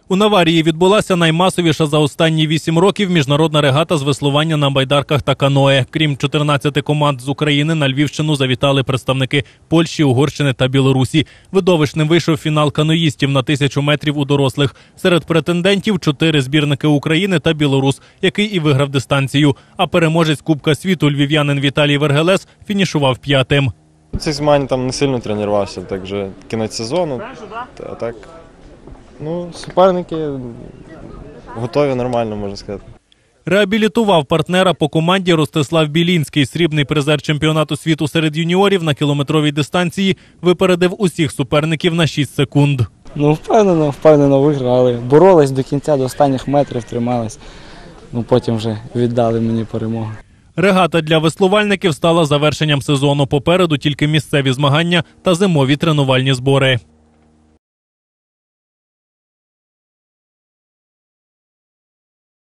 У Наварії відбулася наймасовіша за останні 8 років міжнародна регата з веслування на байдарках та каное. Крім 14 команд з України, на Львівщину завітали представники Польщі, Угорщини та Білорусі. Видовищним вийшов фінал каноїстів на 1000 метрів у дорослих. Серед претендентів 4 збірники України та білорус, який і виграв дистанцію. А переможець Кубка світу львів'янин Віталій Вергелес фінішував 5-тим. Цих змагань там не сильно тренувався, так вже кінець сезону. А так, суперники готові нормально, можна сказати. Реабілітував партнера по команді Ростислав Білінський. Срібний призер чемпіонату світу серед юніорів на кілометровій дистанції випередив усіх суперників на 6 секунд. Впевнено виграли. Боролись до кінця, до останніх метрів тримались. Потім вже віддали мені перемогу. Регата для веслувальників стала завершенням сезону. Попереду тільки місцеві змагання та зимові тренувальні збори.